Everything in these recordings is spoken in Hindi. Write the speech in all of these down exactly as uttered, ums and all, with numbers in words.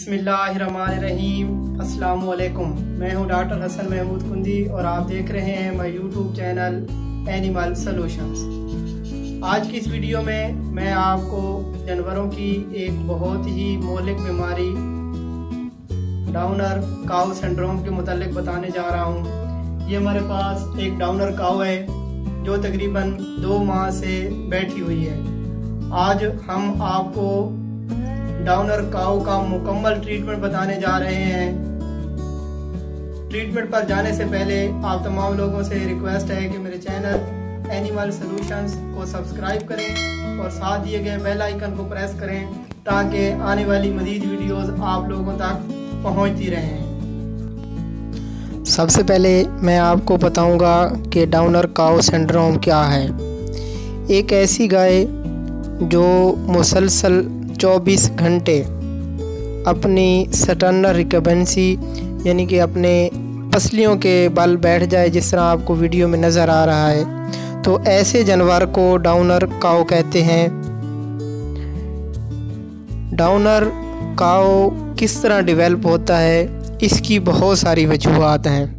बिस्मिल्लाहिर्रहमानिर्रहीम। अस्सलाम वालेकुम। मैं हूं डॉक्टर हसन महमूद कुंदी और आप देख रहे हैं मेरा यूट्यूब चैनल एनिमल सॉल्यूशंस। आज की इस वीडियो में मैं आपको जानवरों की एक बहुत ही मौलिक बीमारी डाउनर काउ सिंड्रोम के मुतालिक बताने जा रहा हूं। ये हमारे पास एक डाउनर काउ है जो तकरीबन दो माह से बैठी हुई है। आज हम आपको डाउनर काऊ का मुकम्मल ट्रीटमेंट बताने जा रहे हैं। ट्रीटमेंट पर जाने से पहले आप तमाम लोगों से रिक्वेस्ट है कि मेरे चैनल एनिमल सॉल्यूशंस को सब्सक्राइब करें और साथ दिए गए बेल आइकन को प्रेस करें ताकि आने वाली मज़ीद वीडियोस आप लोगों तक पहुंचती रहें। सबसे पहले मैं आपको बताऊंगा कि डाउनर काऊ सिंड्रोम क्या है। एक ऐसी गाय जो मुसलसल चौबीस घंटे अपनी सटर्नल रिकबेंसी यानी कि अपने पसलियों के बल बैठ जाए, जिस तरह आपको वीडियो में नज़र आ रहा है, तो ऐसे जानवर को डाउनर काऊ कहते हैं। डाउनर काऊ किस तरह डेवलप होता है, इसकी बहुत सारी वजूहात हैं।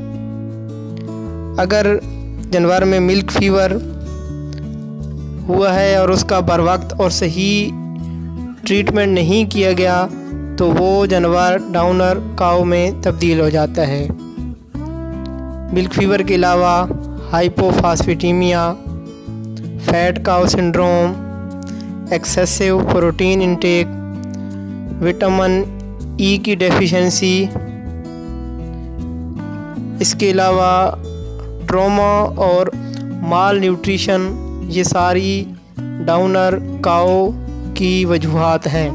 अगर जानवर में मिल्क फीवर हुआ है और उसका बर वक्त और सही ट्रीटमेंट नहीं किया गया तो वो जानवर डाउनर काऊ में तब्दील हो जाता है। मिल्क फीवर के अलावा hypophosphataemia, fat cow syndrome, excessive protein intake, vitamin E की डेफिशिएंसी, इसके अलावा ट्रॉमा और माल न्यूट्रिशन, ये सारी डाउनर काऊ की वजूहात हैं।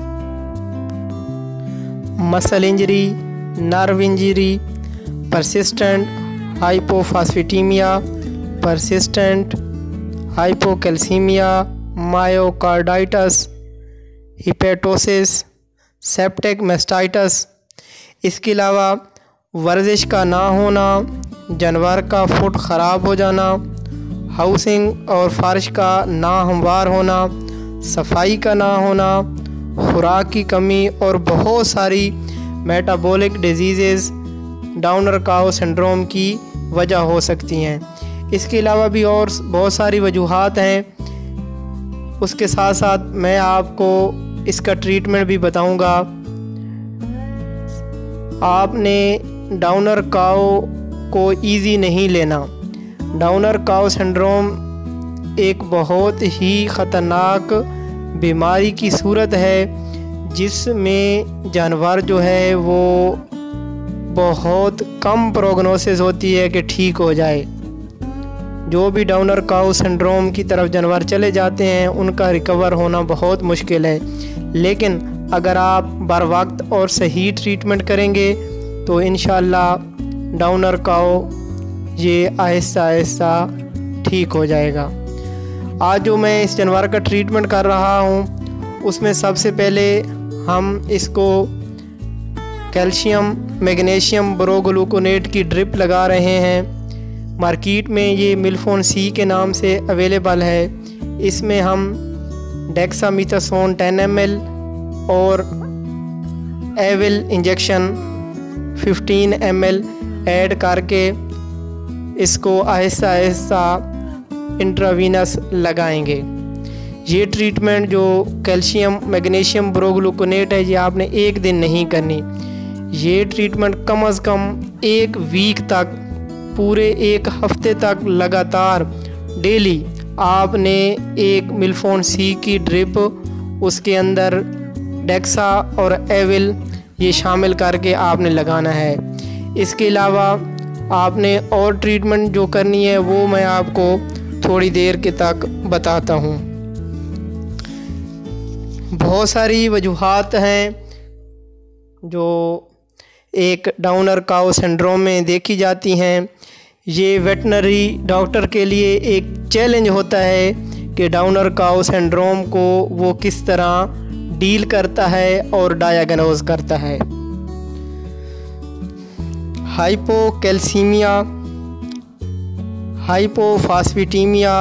Muscle injury, nerve injury, persistent hypophosphataemia, persistent hypocalcaemia, myocarditis, hepatosis, septic mastitis. इसके अलावा वर्जिश का ना होना, जानवर का फुट ख़राब हो जाना, हाउसिंग और फर्श का ना हमवार होना, सफाई का ना होना, खुराक की कमी और बहुत सारी metabolic diseases downer cow syndrome की वजह हो सकती हैं। इसके अलावा भी और बहुत सारी वजूहात हैं। उसके साथ साथ मैं आपको इसका ट्रीटमेंट भी बताऊंगा। आपने डाउनर काऊ को इजी नहीं लेना। डाउनर काऊ सिंड्रोम एक बहुत ही ख़तरनाक बीमारी की सूरत है जिसमें जानवर जो है वो बहुत कम प्रोग्नोसिस होती है कि ठीक हो जाए। जो भी डाउनर काऊ सिंड्रोम की तरफ जानवर चले जाते हैं उनका रिकवर होना बहुत मुश्किल है, लेकिन अगर आप बर वक्त और सही ट्रीटमेंट करेंगे तो इंशाअल्लाह डाउनर काऊ ये आहिस्ता आहिस्ता ठीक हो जाएगा। आज जो मैं इस जानवर का ट्रीटमेंट कर रहा हूँ उसमें सबसे पहले हम इसको कैल्शियम मैग्नीशियम बोरोग्लूकोनेट की ड्रिप लगा रहे हैं। मार्केट में ये मिल्फोन सी के नाम से अवेलेबल है। इसमें हम डेक्सामीथासोन टेन एम एल और Avil injection fifteen ML add ऐड करके इसको आहिस्ता आहिस्ता इंट्रावीनस लगाएंगे। ये ट्रीटमेंट जो कैल्शियम मैग्नीशियम बोरोग्लूकोनेट है ये आपने एक दिन नहीं करनी। ये ट्रीटमेंट कम अज़ कम एक वीक तक, पूरे एक हफ्ते तक लगातार डेली आपने एक मिल्फोन सी की ड्रिप, उसके अंदर डेक्सा और एविल ये शामिल करके आपने लगाना है। इसके अलावा आपने और ट्रीटमेंट जो करनी है वो मैं आपको थोड़ी देर के तक बताता हूँ। बहुत सारी वजूहात हैं जो एक डाउनर काऊ सिंड्रोम में देखी जाती हैं। ये वेटनरी डॉक्टर के लिए एक चैलेंज होता है कि डाउनर काऊ सिंड्रोम को वो किस तरह डील करता है और डायग्नोज करता है। Hypocalcaemia, hypophosphataemia,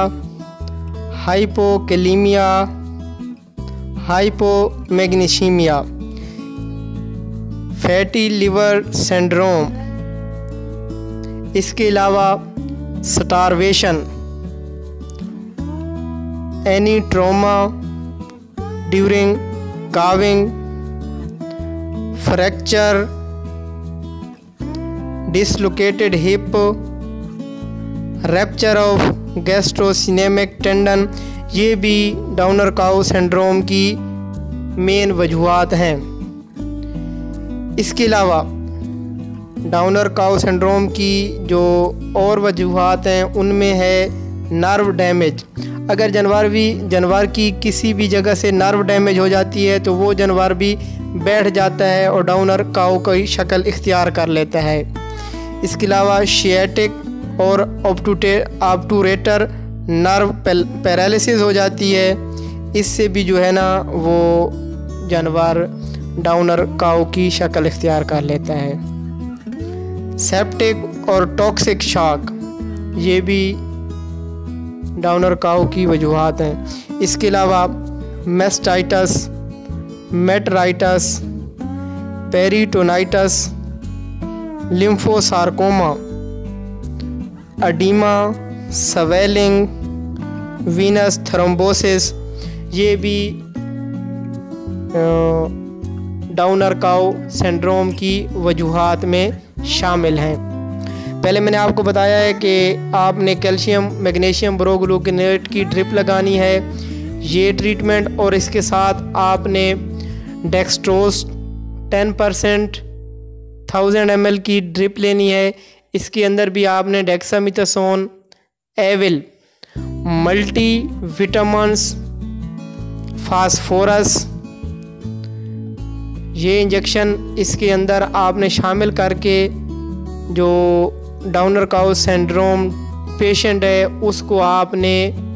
hypokalaemia, hypomagnesaemia, fatty liver syndrome, इसके अलावा starvation, any trauma during calving, fracture, dislocated hip, rupture of gastrocnemius tendon, ये भी डाउनर काउ सिंड्रोम की मेन वजूहात हैं। इसके अलावा डाउनर काउ सिंड्रोम की जो और वजूहात हैं उनमें है नर्व डैमेज। अगर जानवर भी जानवर की किसी भी जगह से नर्व डैमेज हो जाती है तो वो जानवर भी बैठ जाता है और डाउनर काउ की शक्ल इख्तियार कर लेता है। इसके अलावा शियाटिक और ऑब्टूरेटर नर्व पैरालिसिस हो जाती है, इससे भी जो है ना वो जानवर डाउनर काउ की शक्ल इख्तियार कर लेता है। सेप्टिक और टॉक्सिक शॉक, ये भी डाउनर काउ की वजूहात हैं। इसके अलावा mastitis, metritis, peritonitis, lymphosarcoma, oedema, swelling, venous thrombosis, ये भी डाउनर काउ सिंड्रोम की वजूहात में शामिल हैं। पहले मैंने आपको बताया है कि आपने कैल्शियम मैग्नीशियम ब्रोग्लूकोनेट की ड्रिप लगानी है, ये ट्रीटमेंट, और इसके साथ आपने dextrose ten percent thousand ML एल की ड्रिप लेनी है। इसके अंदर भी आपने dexamethasone, Avil, multi vitamins, phosphorus, ये इंजेक्शन इसके अंदर आपने शामिल करके जो डाउनर काउ सिंड्रोम पेशेंट है उसको आपने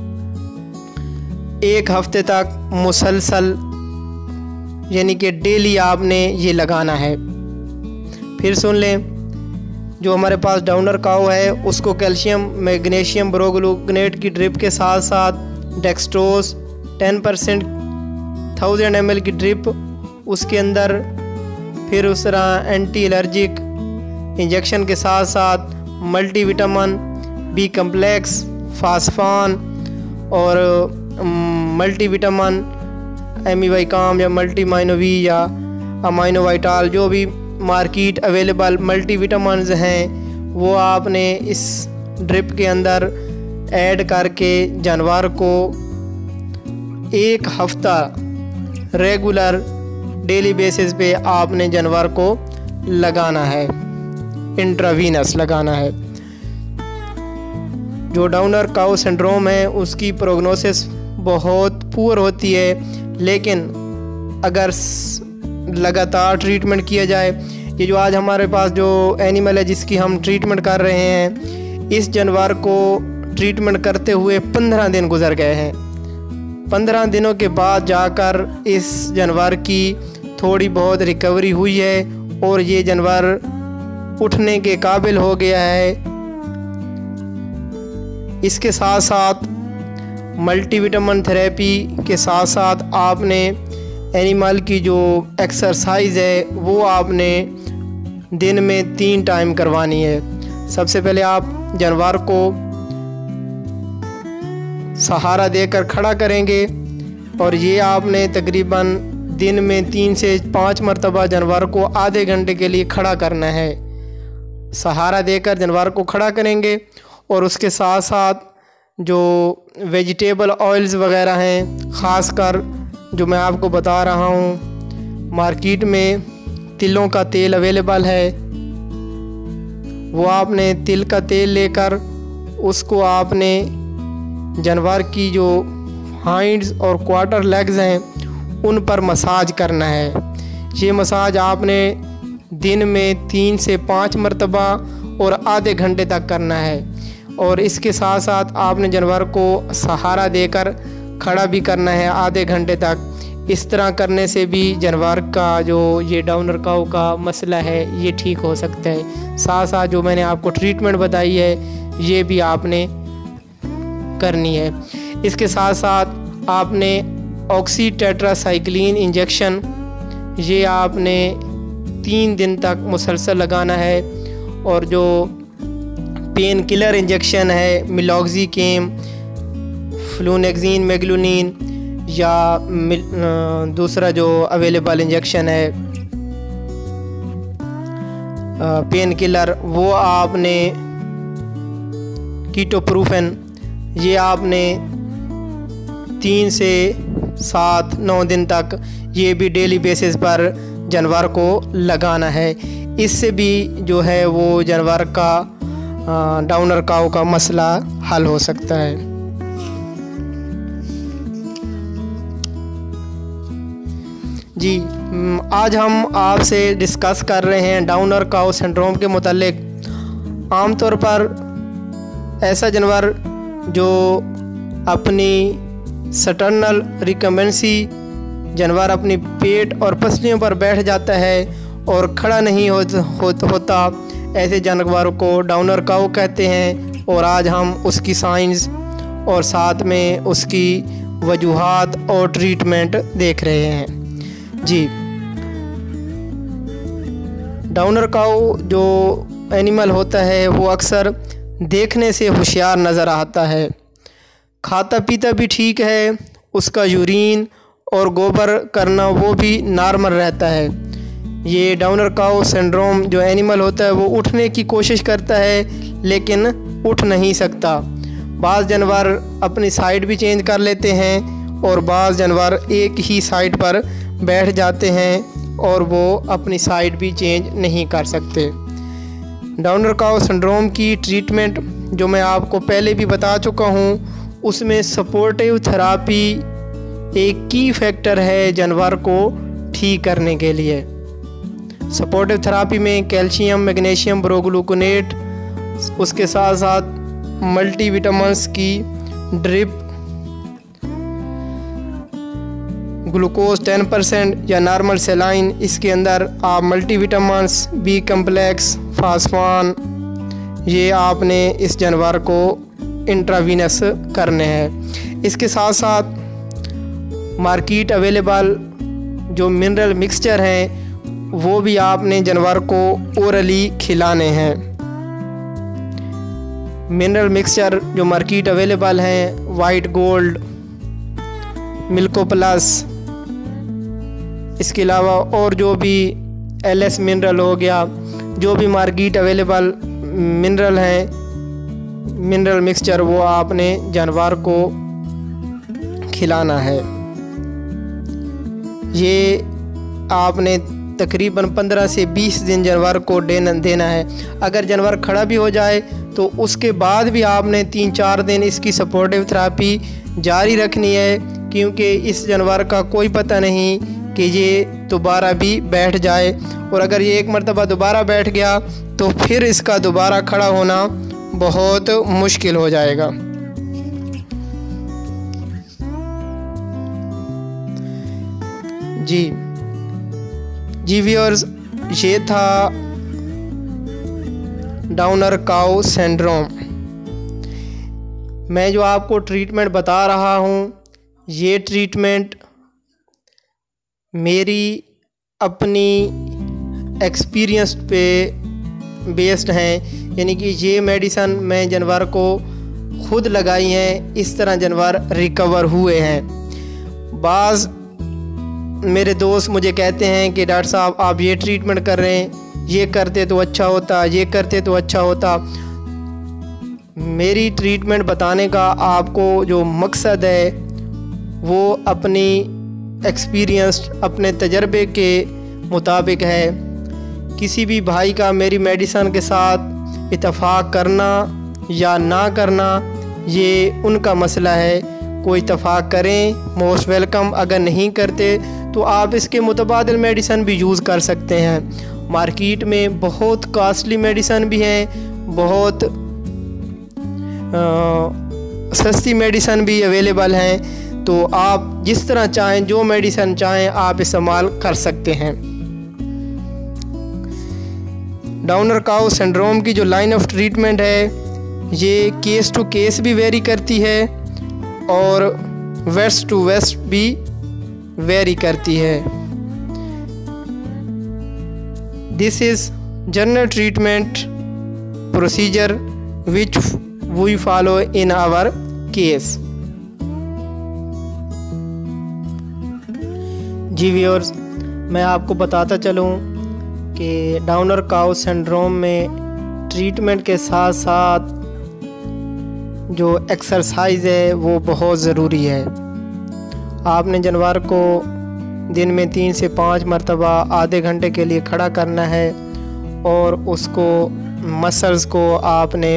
एक हफ्ते तक मुसलसल यानी कि डेली आपने ये लगाना है। फिर सुन लें, जो हमारे पास डाउनर काउ है उसको कैल्शियम मैग्नीशियम ब्रोग्लूकोनेट की ड्रिप के साथ साथ dextrose ten percent thousand ML एल की ड्रिप, उसके अंदर फिर उस तरह एंटी एलर्जिक इंजेक्शन के साथ साथ मल्टीविटामिन, बी कम्प्लेक्स, फास्फान और मल्टीविटामिन एमिवाइकाम या मल्टीमाइनोवी या अमाइनोवाइटाल, जो भी मार्केट अवेलेबल मल्टीविटामिन्स हैं वो आपने इस ड्रिप के अंदर ऐड करके जानवर को एक हफ्ता रेगुलर डेली बेसिस पे आपने जानवर को लगाना है, इंट्रावीनस लगाना है। जो डाउनर काउ सिंड्रोम है उसकी प्रोग्नोसिस बहुत पुअर होती है, लेकिन अगर लगातार ट्रीटमेंट किया जाए, ये जो आज हमारे पास जो एनिमल है जिसकी हम ट्रीटमेंट कर रहे हैं, इस जानवर को ट्रीटमेंट करते हुए पंद्रह दिन गुजर गए हैं। पंद्रह दिनों के बाद जाकर इस जानवर की थोड़ी बहुत रिकवरी हुई है और ये जानवर उठने के काबिल हो गया है। इसके साथ साथ मल्टीविटामिन थेरेपी के साथ साथ आपने एनिमल की जो एक्सरसाइज है वो आपने दिन में तीन टाइम करवानी है। सबसे पहले आप जानवर को सहारा देकर खड़ा करेंगे और ये आपने तकरीबन दिन में तीन से पाँच मरतबा जानवर को आधे घंटे के लिए खड़ा करना है। सहारा देकर जानवर को खड़ा करेंगे और उसके साथ साथ जो वेजिटेबल ऑयल्स वगैरह हैं, ख़ासकर जो मैं आपको बता रहा हूँ, मार्केट में तिलों का तेल अवेलेबल है, वो आपने तिल का तेल लेकर उसको आपने जानवर की जो हाइंड्स और क्वार्टर लेग्स हैं उन पर मसाज करना है। ये मसाज आपने दिन में तीन से पाँच मरतबा और आधे घंटे तक करना है और इसके साथ साथ आपने जानवर को सहारा देकर खड़ा भी करना है आधे घंटे तक। इस तरह करने से भी जानवर का जो ये डाउनर काउ का मसला है ये ठीक हो सकता है। साथ साथ जो मैंने आपको ट्रीटमेंट बताई है ये भी आपने करनी है। इसके साथ साथ आपने ऑक्सी टेट्रासाइक्लिन इंजेक्शन ये आपने तीन दिन तक मुसलसल लगाना है। और जो पेन किलर इंजेक्शन है मिलॉक्सिकेम, फ्लूनेक्सिन, मेगलुनिन या दूसरा जो अवेलेबल इंजेक्शन है पेन किलर, वो आपने कीटोप्रूफेन, ये आपने तीन से सात नौ दिन तक ये भी डेली बेसिस पर जानवर को लगाना है। इससे भी जो है वो जानवर का डाउनर काऊ का मसला हल हो सकता है। जी, आज हम आपसे डिस्कस कर रहे हैं डाउनर काऊ सिंड्रोम के मुतालिक। आमतौर पर ऐसा जानवर जो अपनी स्टर्नल रिकमेंसी जानवर अपनी पेट और पसलियों पर बैठ जाता है और खड़ा नहीं हो, हो, होता, ऐसे जानवर को डाउनर काऊ कहते हैं। और आज हम उसकी साइंस और साथ में उसकी वजूहात और ट्रीटमेंट देख रहे हैं। जी, डाउनर काऊ जो एनिमल होता है वो अक्सर देखने से होशियार नज़र आता है, खाता पीता भी ठीक है, उसका यूरिन और गोबर करना वो भी नॉर्मल रहता है। ये डाउनर काऊ सिंड्रोम जो एनिमल होता है वो उठने की कोशिश करता है लेकिन उठ नहीं सकता। बाज़ जानवर अपनी साइड भी चेंज कर लेते हैं और बाज़ जानवर एक ही साइड पर बैठ जाते हैं और वो अपनी साइड भी चेंज नहीं कर सकते। डाउनर काऊ सिंड्रोम की ट्रीटमेंट जो मैं आपको पहले भी बता चुका हूँ, उसमें सपोर्टिव थेरापी एक की फैक्टर है जानवर को ठीक करने के लिए। सपोर्टिव थेरापी में कैल्शियम, मैग्नीशियम, ब्रोग्लूकोनेट, उसके साथ साथ मल्टीविटामिन्स की ड्रिप, ग्लूकोज टेन परसेंट या नॉर्मल सेलाइन, इसके अंदर आप मल्टीविटामिन्स, बी कम्प्लेक्स, फास्फान, ये आपने इस जानवर को इंट्रावीनस करने हैं। इसके साथ साथ मार्केट अवेलेबल जो मिनरल मिक्सचर हैं वो भी आपने जानवर को ओरली खिलाने हैं। मिनरल मिक्सचर जो मार्केट अवेलेबल हैं, वाइट गोल्ड, मिल्को प्लस, इसके अलावा और जो भी एल एस मिनरल हो गया, जो भी मार्केट अवेलेबल मिनरल हैं मिनरल मिक्सचर, वो आपने जानवर को खिलाना है। ये आपने तकरीबन पंद्रह से बीस दिन जानवर को देना है। अगर जानवर खड़ा भी हो जाए तो उसके बाद भी आपने तीन चार दिन इसकी सपोर्टिव थेरापी जारी रखनी है, क्योंकि इस जानवर का कोई पता नहीं कि ये दोबारा भी बैठ जाए, और अगर ये एक मरतबा दोबारा बैठ गया तो फिर इसका दोबारा खड़ा होना बहुत मुश्किल हो जाएगा। जी जी व्यूअर्स, ये था डाउनर काऊ सिंड्रोम। मैं जो आपको ट्रीटमेंट बता रहा हूँ, ये ट्रीटमेंट मेरी अपनी एक्सपीरियंस पे बेस्ड हैं, यानी कि ये मेडिसन मैं जानवर को खुद लगाई हैं, इस तरह जानवर रिकवर हुए हैं। बाज़ मेरे दोस्त मुझे कहते हैं कि डॉक्टर साहब आप ये ट्रीटमेंट कर रहे हैं, ये करते तो अच्छा होता, ये करते तो अच्छा होता। मेरी ट्रीटमेंट बताने का आपको जो मकसद है वो अपनी एक्सपीरियंस, अपने तजर्बे के मुताबिक है। किसी भी भाई का मेरी मेडिसन के साथ इत्तेफाक करना या ना करना ये उनका मसला है। कोई इत्तेफाक करें, मोस्ट वेलकम। अगर नहीं करते तो आप इसके मुतबादिल मेडिसन भी यूज़ कर सकते हैं। मार्केट में बहुत कॉस्टली मेडिसन भी हैं, बहुत आ, सस्ती मेडिसन भी अवेलेबल हैं। तो आप जिस तरह चाहें, जो मेडिसन चाहें आप इस्तेमाल कर सकते हैं। डाउनर काऊ सिंड्रोम की जो लाइन ऑफ ट्रीटमेंट है ये केस टू केस भी वेरी करती है और वेस्ट टू वेस्ट भी वेरी करती है। This is general treatment procedure which we follow in our case. जी व्यूअर्स, मैं आपको बताता चलूँ कि डाउनर काउ सिंड्रोम में ट्रीटमेंट के साथ साथ जो एक्सरसाइज है वो बहुत ज़रूरी है। आपने जानवर को दिन में तीन से पाँच मरतबा आधे घंटे के लिए खड़ा करना है और उसको मसल्स को आपने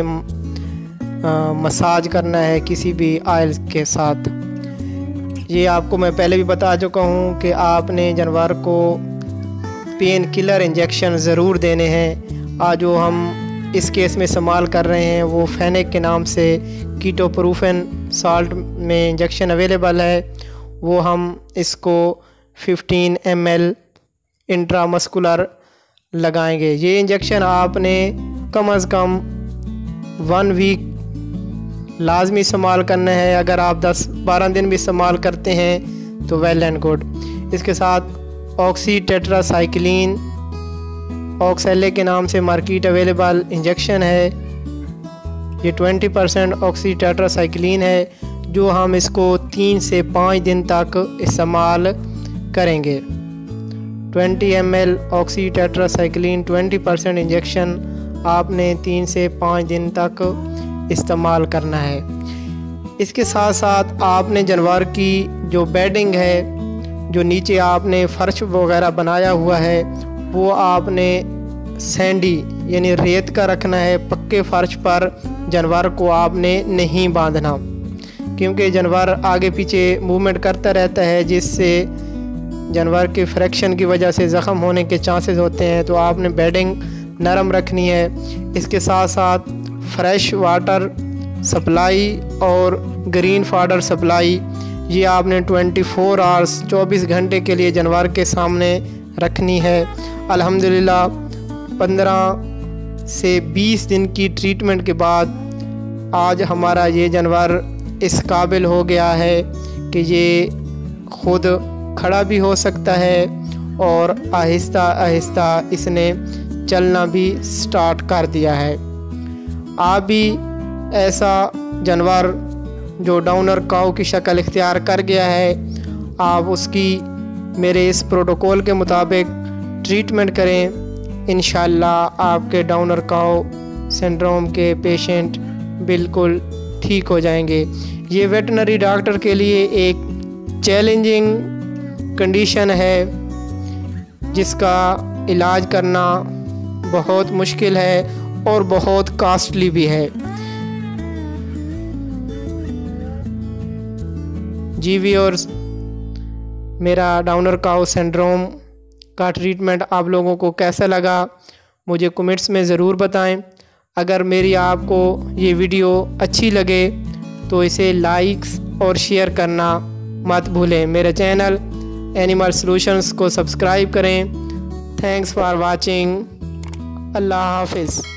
आ, मसाज करना है किसी भी ऑयल के साथ। ये आपको मैं पहले भी बता चुका हूँ कि आपने जानवर को पेन किलर इंजेक्शन ज़रूर देने हैं। आज जो हम इस केस में इस्तेमाल कर रहे हैं वो फेनेक के नाम से कीटोप्रूफेन साल्ट में इंजेक्शन अवेलेबल है। वो हम इसको पंद्रह एम एल इंट्रामस्कुलर लगाएंगे। ये इंजेक्शन आपने कम अज़ कम वन वीक लाजमी इस्तेमाल करना है। अगर आप दस बारह दिन भी इस्तेमाल करते हैं तो वेल एंड गुड। इसके साथ ऑक्सी टेट्रासाइक्लिन ऑक्सेले के नाम से मार्केट अवेलेबल इंजेक्शन है। ये बीस परसेंट ऑक्सी टेट्रासाइक्लिन है जो हम इसको तीन से पाँच दिन तक इस्तेमाल करेंगे। बीस एम एल ऑक्सी टेट्रासाइक्लिन बीस परसेंट इंजेक्शन आपने तीन से पाँच दिन तक इस्तेमाल करना है। इसके साथ साथ आपने जानवर की जो बेडिंग है, जो नीचे आपने फ़र्श वगैरह बनाया हुआ है, वो आपने सैंडी यानी रेत का रखना है। पक्के फ़र्श पर जानवर को आपने नहीं बांधना, क्योंकि जानवर आगे पीछे मूवमेंट करता रहता है जिससे जानवर के फ्रैक्शन की वजह से ज़ख़म होने के चांसेस होते हैं। तो आपने बेडिंग नरम रखनी है। इसके साथ साथ फ्रेश वाटर सप्लाई और ग्रीन फाडर सप्लाई ये आपने चौबीस आवर्स चौबीस घंटे के लिए जानवर के सामने रखनी है। अल्हम्दुलिल्लाह पंद्रह से बीस दिन की ट्रीटमेंट के बाद आज हमारा ये जानवर इस काबिल हो गया है कि ये खुद खड़ा भी हो सकता है और आहिस्ता आहिस्ता इसने चलना भी स्टार्ट कर दिया है। आप भी ऐसा जानवर जो डाउनर काऊ की शक्ल इख्तियार कर गया है, आप उसकी मेरे इस प्रोटोकॉल के मुताबिक ट्रीटमेंट करें। इंशाअल्लाह आपके डाउनर काऊ सिंड्रोम के पेशेंट बिल्कुल ठीक हो जाएंगे। ये वेटनरी डॉक्टर के लिए एक चैलेंजिंग कंडीशन है जिसका इलाज करना बहुत मुश्किल है और बहुत कॉस्टली भी है। जी व्यूअर्स, मेरा डाउनर काऊ सिंड्रोम का ट्रीटमेंट आप लोगों को कैसा लगा मुझे कमेंट्स में ज़रूर बताएं। अगर मेरी आपको ये वीडियो अच्छी लगे तो इसे लाइक्स और शेयर करना मत भूलें। मेरे चैनल एनिमल सॉल्यूशंस को सब्सक्राइब करें। Thanks for watching. अल्लाह हाफिज़।